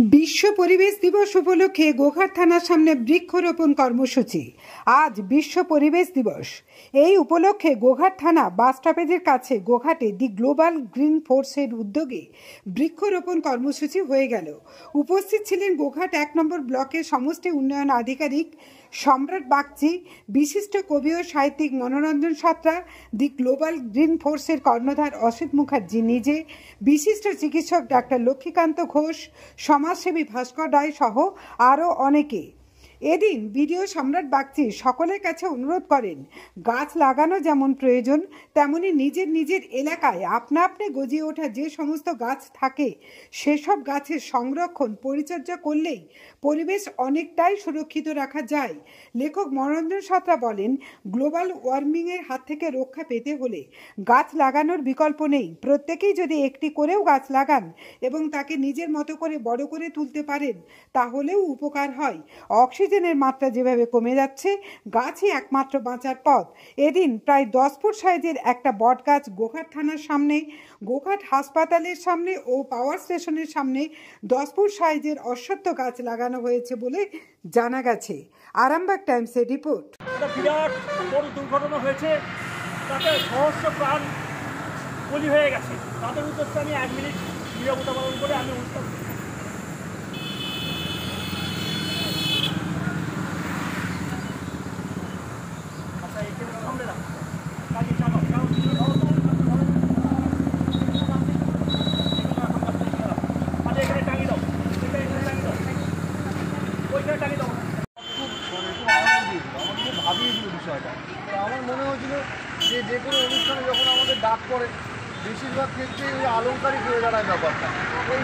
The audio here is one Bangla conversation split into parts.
বিশ্ব পরিবেশ দিবস উপলক্ষে গোঘাট থানার সামনে বৃক্ষরোপণ কর্মসূচি। আজ বিশ্ব পরিবেশ দিবস। এই উপলক্ষে গোঘাট থানা বাস স্টপেজের কাছে গোঘাটে দি গ্লোবাল গ্রিন ফোর্সের উদ্যোগে বৃক্ষরোপণ কর্মসূচি হয়ে গেল। উপস্থিত ছিলেন গোঘাট ১ নম্বর ব্লকের সমষ্টি উন্নয়ন আধিকারিক সম্রাট বাগচি, বিশিষ্ট কবি ও সাহিত্যিক Monoranjan Santra, the global green ফোর্সের কর্ণধার অসিত মুখার্জি নিজে, বিশিষ্ট চিকিৎসক ডাক্তার লক্ষ্মীকান্ত ঘোষ, সমাজসেবী ভাস্কর রায় সহ আরও অনেকে। এদিন বিডিও সম্রাট বাগচি সকলের কাছে অনুরোধ করেন, গাছ লাগানো যেমন প্রয়োজন তেমনি নিজের নিজের এলাকায় আপনা আপনি গজিয়ে ওঠা যে সমস্ত গাছ থাকে সেসব গাছের সংরক্ষণ পরিচর্যা করলেই পরিবেশ অনেকটাই সুরক্ষিত রাখা যায়। লেখক মনোরঞ্জন সাঁতরা বলেন, গ্লোবাল ওয়ার্মিংয়ের হাত থেকে রক্ষা পেতে হলে গাছ লাগানোর বিকল্প নেই। প্রত্যেকেই যদি একটি করেও গাছ লাগান এবং তাকে নিজের মতো করে বড় করে তুলতে পারেন তাহলেও উপকার হয়। অক্সিজেনের মাত্রা যেভাবে কমে যাচ্ছে, গাছই একমাত্র বাঁচার পথ। এদিন প্রায় 10 ফুট সাইজের একটা বট গাছ গোঘাট থানার সামনে, গোঘাট হাসপাতালের সামনে ও পাওয়ার স্টেশনের সামনে 10 ফুট সাইজের অশ্বত্থ গাছ লাগানো হয়েছে বলে জানা গেছে। আরামবাগ টাইমসের রিপোর্ট। বিরাট বড় দুর্ঘটনা হয়েছে, তাতে সহস্র প্রাণ বলি হয়ে গেছে। তাদের উদ্দেশ্যে আমি 1 মিনিট নীরবতা পালন করে আমি অনুষ্ঠান আমার মনে হয়েছিল যে কোনো অনুষ্ঠানে যখন আমাদের ডাক পড়ে বেশিরভাগ ক্ষেত্রে ওই আলংকারিক হয়ে দাঁড়ায় ব্যাপারটা, ওই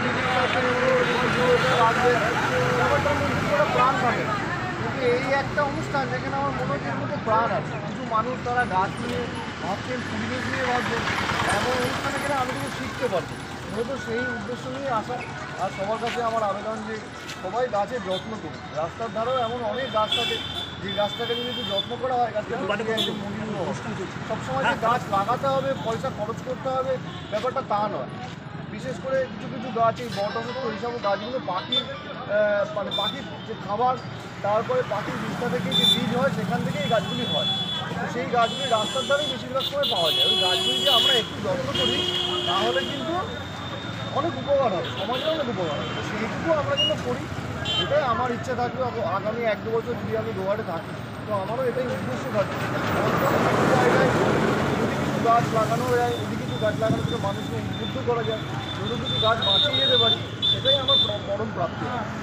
ব্যাপারটার মধ্যে প্রাণ থাকে। কিন্তু এই একটা অনুষ্ঠান যেখানে আমার মনে হচ্ছে এর মধ্যে প্রাণ আছে, কিছু মানুষ তারা গাছ নিয়ে ভাবছেন, পরিবেশ নিয়ে ভাবছেন, এমন অনুষ্ঠানে গেলে আমি কিন্তু শিখতে পারছি। মূলত সেই উদ্দেশ্য নিয়ে আসা। আর সবার কাছে আমার আবেদন যে সবাই গাছের যত্ন করুন। রাস্তার ধারেও এমন অনেক গাছ থাকে যে গাছটাকে যদি একটু যত্ন করা হয়, গাছটা সবসময় যে গাছ লাগাতে হবে, পয়সা খরচ করতে হবে, ব্যাপারটা তা নয়। বিশেষ করে কিছু কিছু গাছ, এই বট অসুস্থ এইসব গাছগুলো পাখির পাখির যে খাবার, তারপরে পাখির বিষ্ঠা থেকে যে বীজ হয় সেখান থেকে এই গাছগুলি হয়। তো সেই গাছগুলি রাস্তার ধারেই বেশিরভাগ সময় পাওয়া যায়। ওই গাছগুলি যে আমরা একটু যত্ন করি তাহলে কিন্তু অনেক উপকার হবে, সমাজের অনেক উপকার হবে। তো সেইটুকু আমরা যেন করি, এটাই আমার ইচ্ছা থাকবে। আগামী 1-2 বছর যদি আমি গোয়ারে থাকি তো আমারও এটাই উদ্দেশ্য থাকবে। জায়গায় যদি কিছু গাছ লাগানো যায়, যদি কিছু গাছ লাগানো থেকে মানুষকে উদ্বুদ্ধ করা যায়, যদি কিছু গাছ বাঁচিয়ে যেতে পারি, এটাই আমার পরম প্রাপ্তি।